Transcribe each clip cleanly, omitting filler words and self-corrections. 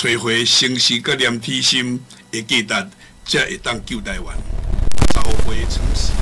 找回诚实甲连体心的价值，才会当救台湾，找回诚实。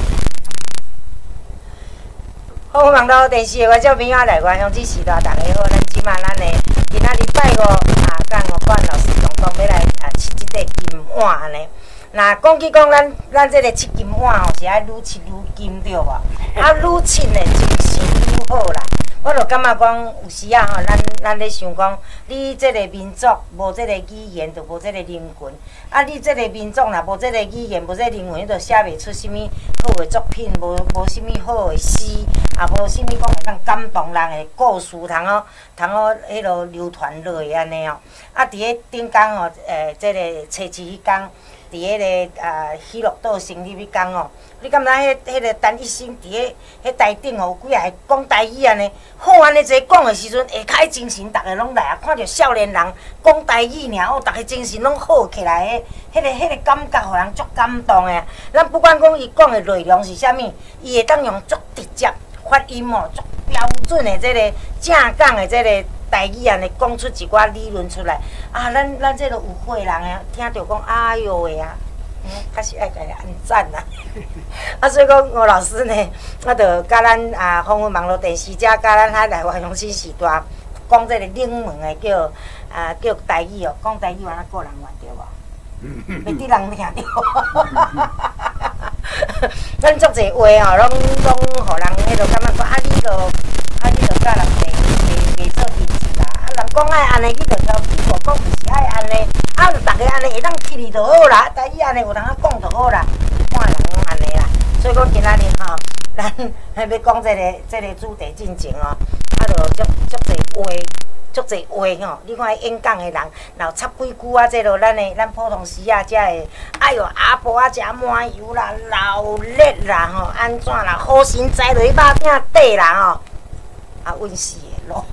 好，网络电视的观众朋友来观乡支时代，大家好，咱即马咱的今仔礼拜五甲5管老师共同要来切即个金碗安尼。那讲起讲咱这个切金碗吼，是爱愈切愈金对无？愈切呢，精神愈好啦。我就感觉讲，有时啊吼，咱咧想讲，你这个民族无这个语言，就无这个灵魂。你这个民族若无这个语言，无这个灵魂，你就写袂出什物好的作品，无什物好的诗，也无什物讲会当感动人的故事，通好迄落流传落去安尼哦。伫咧顶工哦，这个初七迄工。伫迄个喜乐岛成立迄工哦，你感觉迄个陈医生伫迄台顶哦，有几个讲台语安尼，好安尼侪讲的时阵，下骹精神，逐个拢来啊！看着少年人讲台语尔哦，逐个精神拢好起来，迄个感觉，互人足感动的。咱不管讲伊讲的内容是啥物，伊会当用足直接发音哦，足标准的这个正港的这个。台语安尼讲出一寡理论出来，咱这个有会人啊，听着讲，哎哟喂啊，确实爱甲伊按赞啦。所以讲吴老师呢，我着甲咱丰富网络电视遮，甲咱海内外乡亲时代讲这个冷门的叫台语哦，讲台语安个人话对无？袂得人听着。咱足侪话吼，拢互人迄落感觉讲你着甲人袂做阵势啦。人讲爱安尼，你着挑起无讲，就是爱安尼。就逐个安尼会当起哩就好啦。台语安尼有人讲就好啦，看人安尼啦。所以讲今仔日吼，咱要讲这个主题进前哦，就足侪话。足侪话吼，你看演讲的人，然后插几句啊，这落咱普通时啊，才会，哎哟，阿婆啊，食满油啦，老热啦，吼，安怎啦，好心栽落去肉鼎底啦，吼，阮死的咯。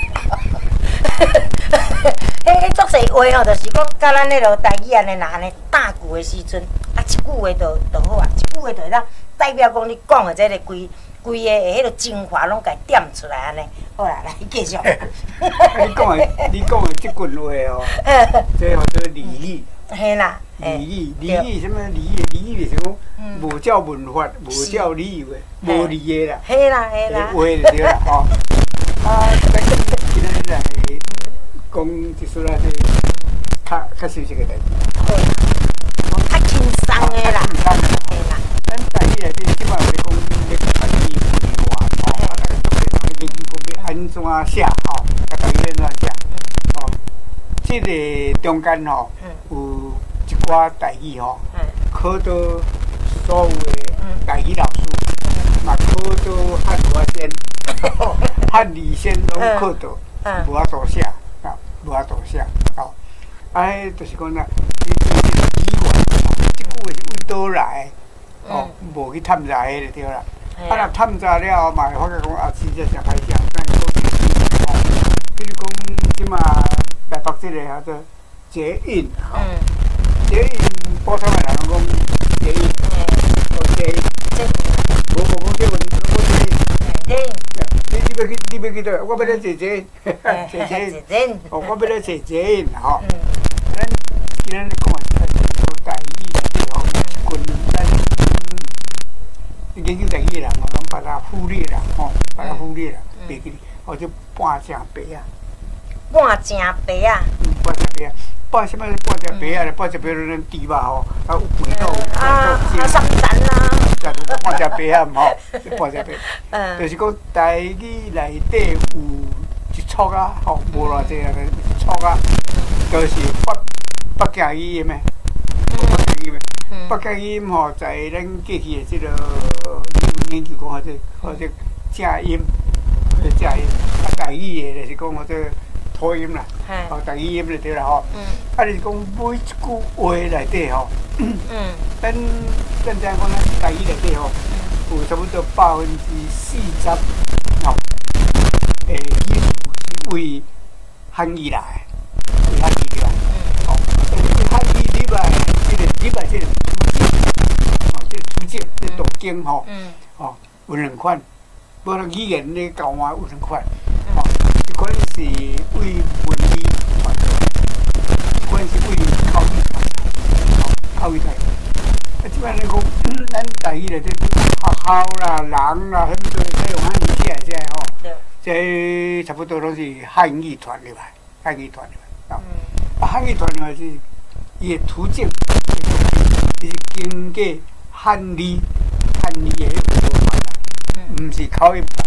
迄足侪话吼，就是讲，甲咱迄落台语安尼若安尼打句的时阵，一句话就好啊，一句话就会当代表讲你讲的这个规个迄落精华拢甲点出来安尼。好啦，来继续。 你讲的即句话哦，这叫做俚语。 嘿啦， 俚语什么俚语？俚语就是讲无照文法，无照理由的，无理的啦。 嘿啦。 话就对啦，吼。咱今仔日来讲一出啊，较熟悉的代志。 好啦，较轻松的啦。嘿啦。 咱台语内底即摆有咧讲咧台语文化，吼，大家做些研究讲要安怎写吼，甲台语安怎写，吼。即个中间吼，有一寡台语吼，考到所有的台语老师，嘛考到汉华先、汉理先拢考到，无法度写，无法度写，吼。就是讲啦，你语言，即句话是为倒来？哦，无去探查迄个对啦。若探查了后，嘛会发觉讲真正诚歹写，咱讲哦，比如讲即马台北即个叫做捷运，吼，捷运普通的人讲捷运，捷运，无讲捷运，捷运。你要去倒？我要来坐捷运，坐捷运。哦，我要来坐捷运，吼。咱今仔日讲的这个台语内底吼，一群咱研究台语的人吼，拢把它忽略啦，吼，把它忽略啦，袂记，或者半正白啊。 半正白啊。 半正白啊，半什么半正白啊？半正白就是猪肉吼，有肥豆， 三层啦。 半正白啊，吼，半正白。就是讲台语内底有一撮啊，吼，无偌济啊，一撮啊，就是北京语的咩？北京语咩？北京音吼，在咱过去的这个研究讲，或者正音，正音。台语的就是讲或者土音啦，台语音就对啦吼。就是讲每一句话内底吼，咱怎讲咱台语内底吼，有差不多40%吼，语词是为汉语来的，为汉语来。汉语里来，这个途径，这途径吼，有两款，无论语言咧交换有两款，一款是为文字传口语台。啊，即摆你讲，咱台语内底学校啦、人啦，什么都使用汉语写写吼。这差不多拢是汉语传入来，汉语传入来。啊，汉语传入来是伊的途径，伊是经过汉语的迄个传来，毋是口音传。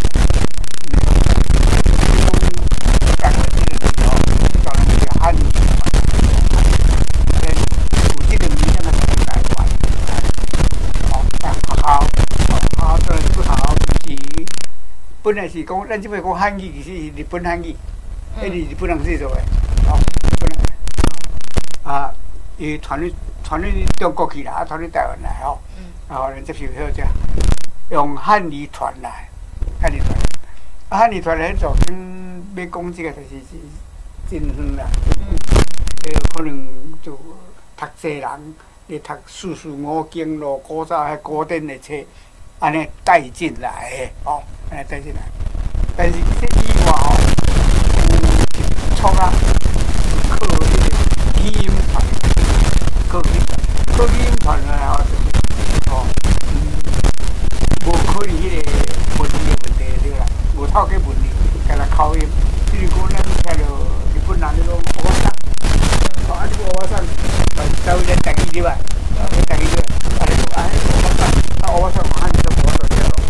讲的这个字哦，当然是汉语传来，有这个名称的是台湾。哦，但学校当然不好，是本来是讲，咱即摆讲汉语，其实是日本汉语，迄是日本人制作的，哦，日本人。啊，伊传入中国去啦，传入台湾来吼，然后人接受好者，用汉语传来，汉语传来，啊，汉语传来就跟要讲这个就是真远啦，可能就读册人，你读四书五经咯，古早迄古典的册，安尼带进来的，哦，安尼带进来。但是这以外吼，有错啊，靠迄个语音传，靠语音传来吼，就是哦，无可能迄个文字的问题对啦，无透过文字，干那口音。比如讲，咱听到日本人咧讲蚵仔桑，哦，啊，这个蚵仔桑，台湾人台语对吧？台语对，啊，你讲啊，蚵仔桑，啊，蚵仔桑汉语都无法度听咯。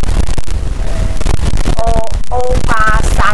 欧巴桑，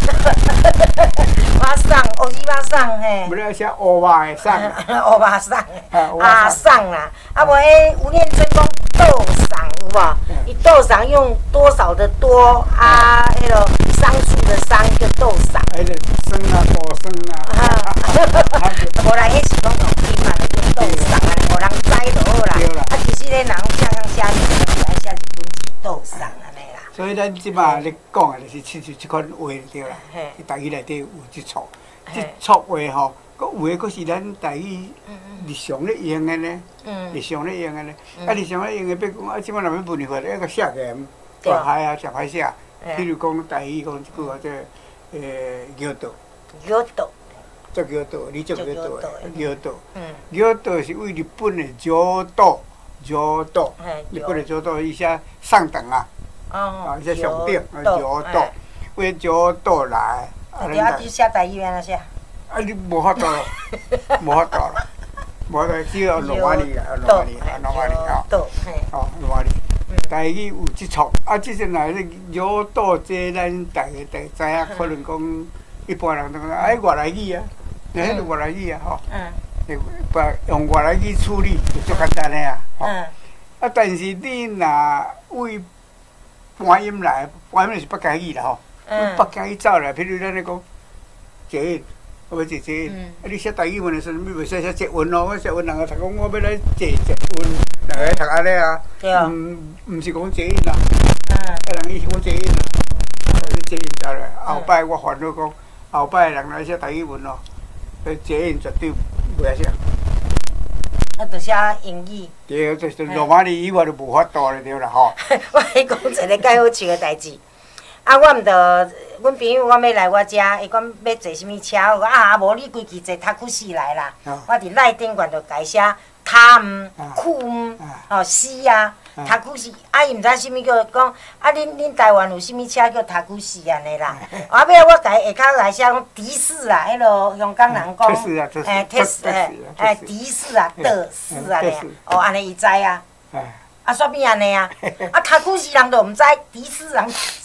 巴桑，欧西巴桑嘿。 不是写欧巴的桑， 欧巴桑，阿桑啦，啊无迄吴念真讲豆桑有无？伊豆桑用多少的多啊？迄个桑树的桑叫豆桑。 迄个生啊，果生啊。 无啦，迄是讲用音嘛，叫豆桑啊，无人知就好啦。啊，其实咧，人写写字，来写日本字豆桑安尼啦。 所以咱即马咧讲的就是亲像即款话对啦，台语内底有即撮，即撮话吼，佫有诶佫是咱台语日常咧用的呢，日常咧用的呢。啊，日常咧用的，比如讲啊，即马若要文化，个写起来大海啊，上歹写。譬如讲台语讲一句话，这尿道，做尿道，你做尿道的尿道，尿道是为日本的绕道，日本的绕道伊写上等啊。啊，这上顶绕道，为绕道来。 对啊，你写台语安怎写？ 啊，你无法度咯，无法度咯，无法度只有罗马尼啦，罗马尼哦，哦，罗马尼。台语有即撮，啊，即阵来咧绕道，这咱大家知影，可能讲一般人都讲，哎，外来语啊，迄个外来语啊，吼，把用外来语处理就足简单诶啊，吼。啊，但是你若为搬音来，搬音是北京语啦吼。北京语走来，譬如咱咧讲捷运，我要坐捷运。啊，你写台语文的时候，你袂使写捷运咯。我捷运人个读讲，我要来坐捷运，人个读安尼啊。毋是讲捷运啦。人伊是讲捷运啦。捷运走来，后摆我烦恼讲，后摆人来写台语文咯，捷运绝对袂晓写。 啊，就写英语。 对，就是罗马尼语我就无法度了，对啦吼。 我讲一个介好笑的代志。啊，我毋着，阮朋友我要来我遮，伊讲要坐什物车，我讲啊，无你规矩坐塔库西来啦。我伫内顶悬着改写塔库哦西啊，塔库西，啊伊毋知什物叫讲，啊恁台湾有什物车叫塔库西安尼啦？后尾我家下骹来写讲的士啦，迄落香港人讲，的士，的士啊，的士啊，哦安尼伊知啊。啊，煞变安尼啊？啊，塔库西人都毋知，的士人。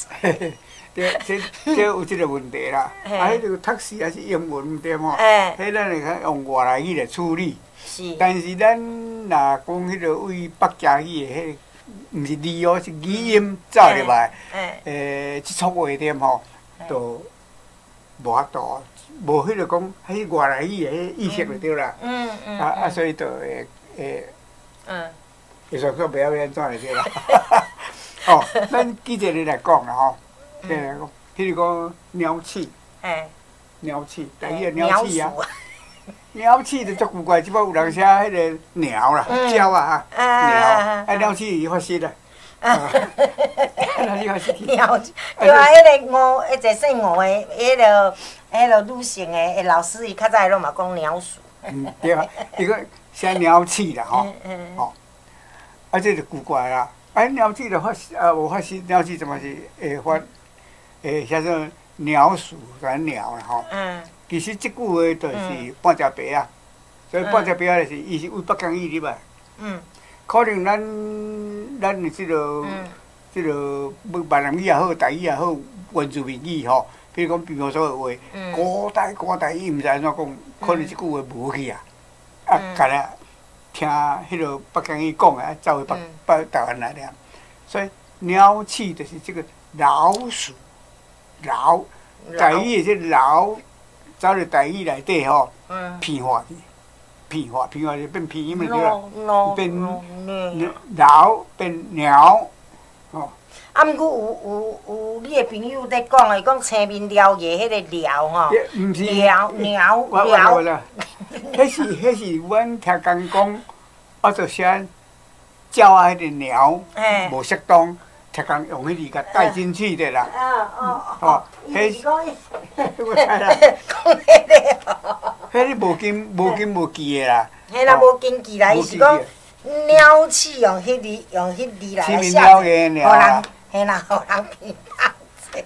这有即个问题啦。啊，迄个taxi也是英文对无？迄咱会较用外来语来处理。是。但是咱若讲迄个为北京语的，迄毋是字哦，是语音走入来。即撮话点吼，就无法度，无迄个讲迄外来语的迄意识就对啦。啊，所以就会说袂晓安怎来对啦。哦，咱举一个来讲啦吼。譬如讲鸟鼠，鸟鼠，台语鸟鼠啊，鸟鼠就足奇怪，即摆有人写迄个鸟啦，鸟啊鸟，啊鸟鼠伊发失啦，哪里发失？ 鸟，对啊，迄个吴，一个姓吴的，迄个女性的老师，伊较早拢嘛讲鸟鼠。 对啊，伊个写鸟鼠啦吼，吼，啊，这就古怪啦。啊，鸟鼠的发有发生鸟鼠怎么是会发写做鸟鼠咱鸟啦吼。其实即句话就是半只白啊，所以半只白就是伊是为北京语入来。可能咱的即落闽南语也好，台语也好，原住民语吼，比如讲比方说的话，古代伊毋知安怎讲，可能即句话无去啊，甲咧听迄落北京语讲的，走去北台湾来了。所以鸟鼠就是这个老鼠，台语的这老，走入台语内底吼，变化去。片化就变片音了，对啦，变鸟变鸟，哦。 啊，毋过有你的朋友在讲的，讲青面獠牙迄个獠吼，鸟，迄是阮听人讲，我就写鸟啊，迄个鸟无适当，听人用迄字甲带进去的啦。哦，迄是讲迄个。迄你无根无基的啦。迄啦无根基啦，伊是讲鸟鼠用迄字来写， 互人嘿啦，互人评判者。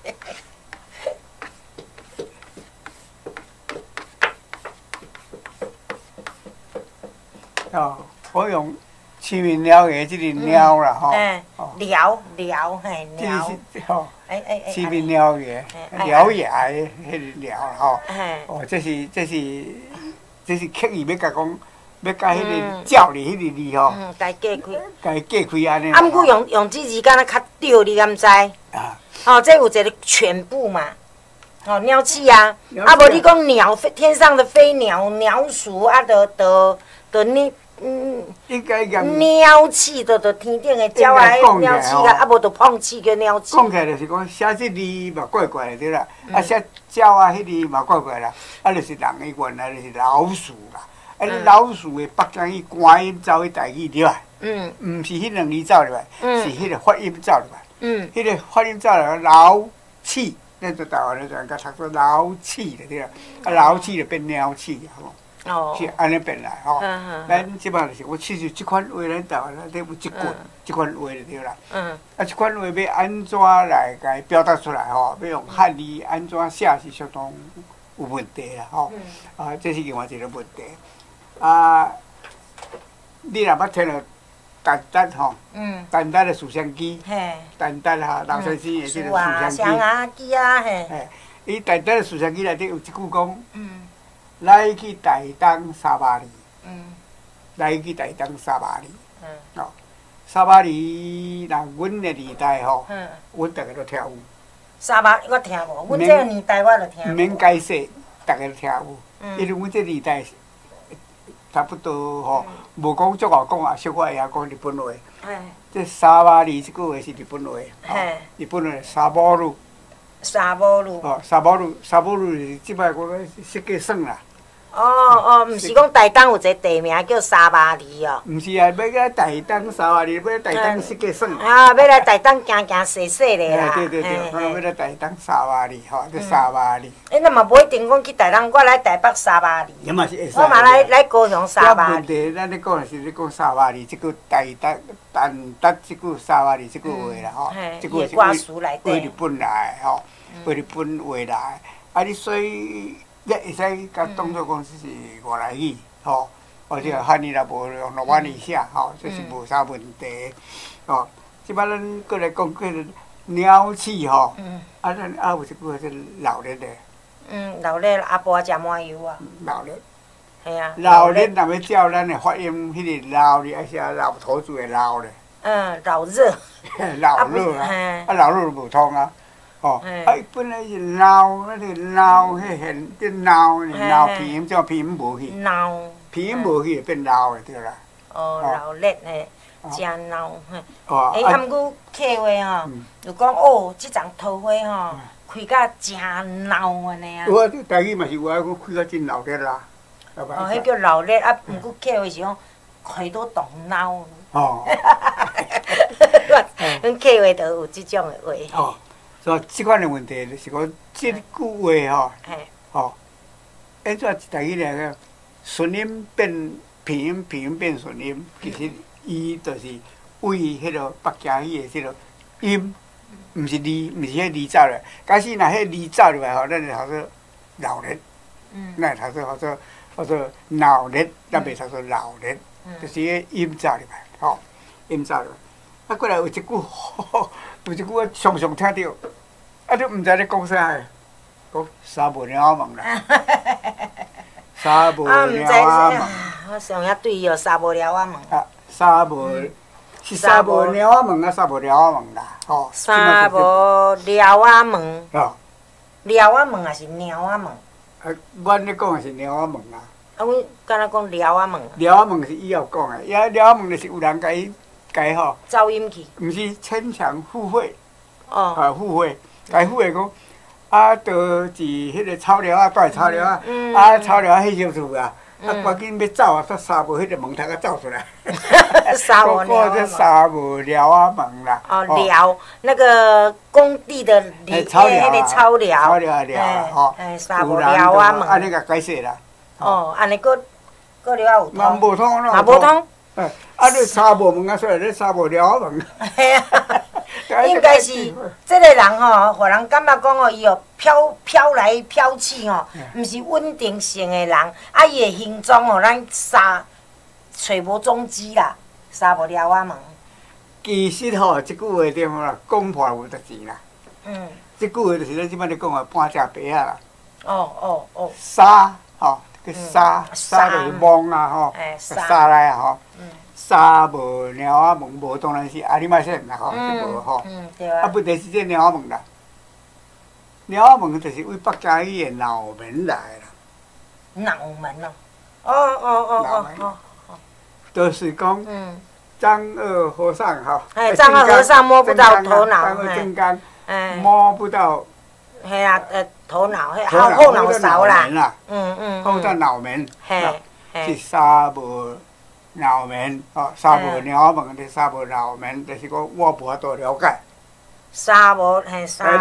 哦，我用青面獠牙即个鸟啦吼。 獠嘿鸟。 吼。青面獠牙，獠牙的迄个獠吼。哦，这是刻意要甲讲，要甲迄个照哩迄个字吼。 家隔开安尼。 啊，毋过用这字敢若较对，你敢知？哦，这有一个全部嘛。哦，鸟鼠啊，啊无你讲鸟，天上的飞鸟，鸟鼠啊，就你。 应该讲鸟鼠就天顶的鸟啊，鸟鼠啊，啊无就碰鼠叫鸟鼠。 讲起来就是讲写这字嘛怪怪的对啦，啊写鸟啊迄字嘛怪怪啦，啊就是人的原来就是老鼠啦，啊老鼠的北京语官音走去台语入来，毋是迄两字走入来，是迄个发音走入来，迄个发音走入来老鼠，咱在台湾咧就甲读做老鼠的对啦，啊老鼠就变鸟鼠吼。是安尼变来吼，咱即摆就是我其实即款话，咱台湾咧有即款话就对啦。啊，即款话要安怎来甲伊表达出来吼？要用汉字安怎写是相当有问题啦吼。啊，这是另外一个问题。啊，你若捌听到丹丹吼？丹丹的思想机。丹丹哈，老先生的这个思想机。嘿。伊丹丹的思想机内底有一句讲。来去台东3万里，来去台东3万里，哦，3万里，若阮的年代吼，阮大家都听有。 3万我听无，阮这个年代我就听。 毋免解释，大家都听有，因为阮这年代差不多吼，无讲足外讲啊，小可会晓讲日本话。这3万里这句话是日本话，日本话沙姆鲁。 沙姆鲁。 哦，沙姆鲁是即摆我设计算啦。 毋是讲台东有一个地名叫3万里哦。 毋是啊，要来台东3万里，要来台东设计算。 啊，要来台东行洗洗咧啦。 对，要来台东3万里吼，这3万里。 那嘛无一定讲去台东，我来台北3万里。 也嘛是会使。 我嘛来高雄3万里。 问题，咱咧讲的是咧讲3万里，即句台东、丹即句3万里即句话啦吼，即句是为日本来吼，为日本话来。啊，你所以。你会使甲当作讲是外来语，吼，或者汉语若无用台湾语写，吼，这是无啥问题，吼。即摆咱过来讲个鸟鼠吼，啊，咱有一句话是老热的。 老热阿婆食麻油啊。 老热。 系啊。 老热若要照咱的发音，迄个老哩，还是老头子的老咧。 老热。 老热啊，啊老热无通啊。哦，啊，本来是闹，那个闹，迄现啲闹鼻音，怎鼻音无去？ 闹。鼻音无去，变闹的对啦。 哦，老热嘿，真闹嘿。哦。啊，毋过客话吼，就讲哦，即丛桃花吼，开甲真闹安尼啊。 我台语嘛是有啊，讲开甲真闹热啦。 哦，迄叫老热啊，毋过客话是讲开到动闹。哦。阮客话就有即种的话。哦。 所以即款的问题就是讲，即句话吼，吼，安怎台语来个顺音变平音变顺音，其实伊就是为迄个北京语的迄个音，毋是字，毋是迄字走来。假使若迄字走入来吼，咱就叫做老热，咱叫做脑热，咱袂叫做老热，就是迄音走入来，吼，音走入来。啊，过来有一句，有一句我常常听到，啊，你毋知你讲啥个？讲三无鸟仔问啦，三无鸟仔问。 我上遐对哦，三无鸟仔问。 啊，三无是三无鸟仔问啊，三无鸟仔问啦，吼。 三无鸟仔问。 哦。 鸟仔问还是鸟仔问？ 啊，阮咧讲的是鸟仔问啊。 啊，阮敢若讲鸟仔问。 鸟仔问是以后讲的，鸟仔问就是有人甲伊吼。 噪音去。 毋是牵强附会。 哦。 啊，附会，甲伊附会讲。啊，倒是迄个草寮啊，倒是草寮啊，啊草寮迄小厝啊，啊赶紧要走啊，煞三无迄个门头啊走出来。 三无寮这三无寮啊门啦。 哦，寮那个工地的那个草寮。 草寮啊寮吼。 三无寮啊门。 安尼甲解释啦。 哦，安尼佫了有通。 嘛无通嘛无通。 啊，你三无门啊，所以你三无寮啊门。 系啊。应该是这个人吼，互人感觉讲哦，伊哦飘来飘去吼，毋是稳定性的人。啊，伊的行踪哦，咱找无踪迹啦，查无了仔问。 其实吼，即句话点啦，讲破有值钱啦。即句话就是咱即摆咧讲的半只白啊啦。 哦。 沙吼，叫沙就是蒙啊吼，沙来啊吼。三无鸟仔问，无当然是阿里玛线啦吼，是无吼。 对啊。 啊，不就是这鸟仔问啦？鸟仔问就是为北京语的脑门来啦。 脑门哦。 就是讲，张二和尚吼。 张二和尚摸不到头脑。 张二正刚。摸不到。 系啊，头脑，后脑勺啦。 后到脑门。 嘿。 是三无。脑门哦，三无鸟仔问的三无脑门，就是讲我无法度了解。 三无脑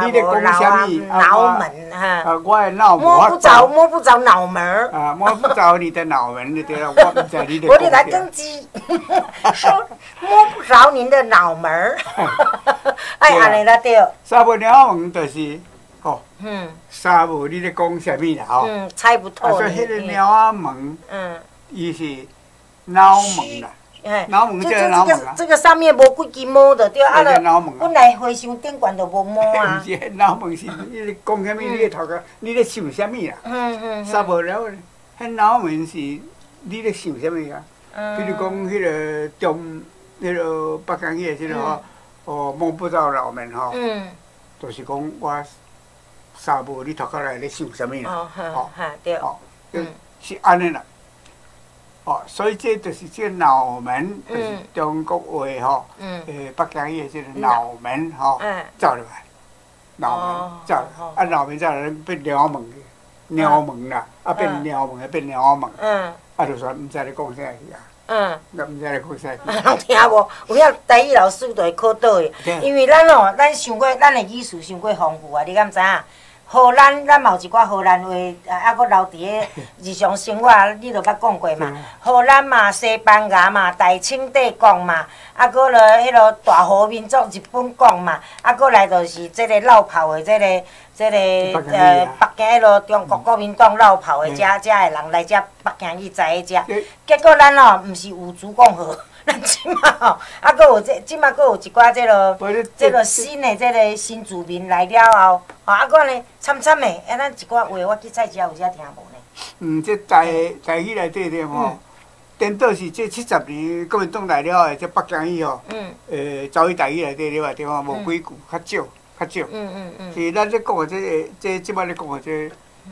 门哈。 我的脑摸不着脑门儿。 啊，摸不着你的脑门就对了，我不知道你的。 我得来登记，说摸不着您的脑门儿。哎，安尼啦对。 三无鸟仔问就是哦，三无你咧讲啥物啦吼？ 猜不透。 所以迄个鸟仔问，伊是。脑门啦，脑门这个脑门啊， 这个上面无几支毛的对啊，本来和尚顶悬就无毛啊。 毋是，脑门是你咧讲啥物？你咧头壳，你咧想啥物啦？三无了，迄脑门是你咧想啥物啊？比如讲，迄个迄个北京语的迄个哦，摸不着脑门吼，就是讲我三无你头壳内咧想啥物啦？ 哦，对， 是安尼啦。哦，所以这就是这个脑门，就是中国话吼，北京语这个脑门吼，走入来，脑门走，啊脑门走来变鸟门去，鸟门啦，啊变鸟门，变鸟门，啊就说毋知你讲啥去啊，那毋知你讲啥去。 人听无，有遐台语老师就会考倒的，因为咱哦，咱想过，咱的语词伤过丰富啊，你敢知影？荷兰，咱嘛有一寡荷兰话，啊，搁留伫个日常生活，你著捌讲过嘛。荷兰嘛、西班牙嘛、大清帝国嘛，啊，搁了迄落大和民族日本讲嘛，啊，搁来就是即个落炮的北京迄落中国国民党落炮的遮的人来遮北京去在迄遮，结果咱哦，毋是无足共和。咱即马吼，啊，搁有即马搁有一寡即落新的即个新住民来了后，啊，搁呢惨惨的，咱一寡话我去菜市有遮听无呢。 这台语内底咧吼，颠倒是这70年国民党来了后，这北京语吼，走去台语内底了个地方无几句，较少。是咱咧讲的即摆咧讲的这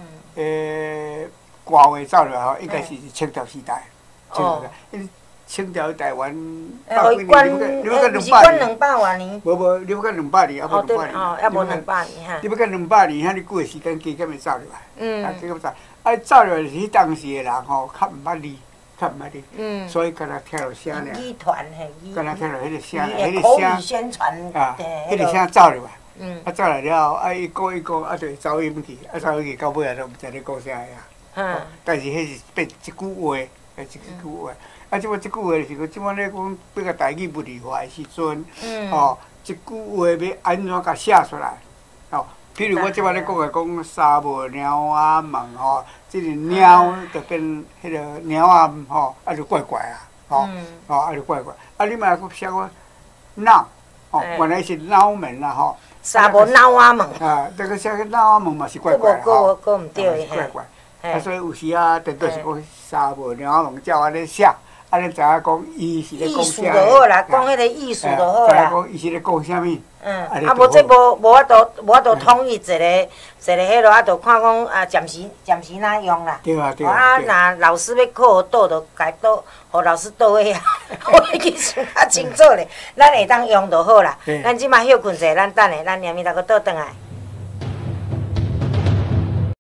歌话走落来吼，应该是清朝时代，清朝台湾百几年，你要干200多年？ 无，你要干200年，还无200年。 哦，还无200年哈。 你要干200年，遐尼久的时间，加减会走入来。加减走，啊，走入来是当时的人吼，较毋捌字，所以敢若听落声尔。 语团嘿， 敢若听落迄个声， 迄个口语宣传啊，迄个声走入来。啊，走来了后，啊，伊讲，啊，就走音去，啊，走音去到尾啊，都毋知你讲啥呀。但是迄是变一句话。 即句话。啊，即即句话是讲，即摆咧讲要甲台语物理化的时阵，哦，一句话要安怎甲写出来？哦，譬如我即摆咧讲的讲沙无鸟仔问吼，即个鸟就变迄个鸟仔吼，啊就怪怪啊，吼，吼啊就怪怪。啊，你嘛佫写个脑，哦，原来是脑门啦，吼。 沙无脑仔问。 啊，这个写个脑仔问嘛是怪怪吼， 佫毋对， 怪怪。啊，所以有时啊，电脑是讲沙无鸟仔问，照安尼写。啊，你知影讲伊是咧讲啥？ 意思就好啦，讲迄个意思就好啦。 讲伊是咧讲啥物？ 啊，无这无法度统一一个迄落，啊，就看讲啊，暂时哪用啦。 对啊，对啊。啊，若老师要考倒，就家倒，互老师倒位啊。我去算较清楚咧，咱会当用就好啦。咱即马休困者，咱等下，咱下面再佫倒转来。